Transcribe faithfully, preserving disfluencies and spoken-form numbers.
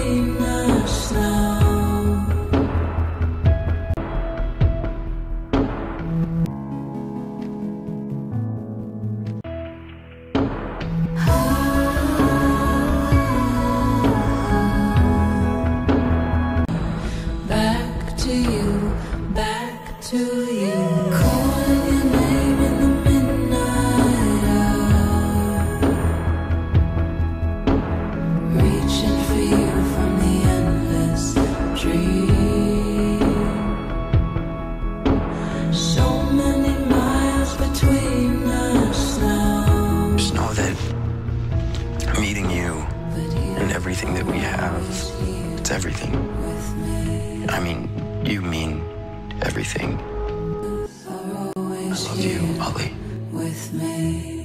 between us now. Back to you, back to you, calling your name in the midnight hour, reaching for you from the endless dream. So many miles between us now. Just know that meeting you and everything that we have, it's everything. I mean, you mean everything. I love you, Ollie. With me.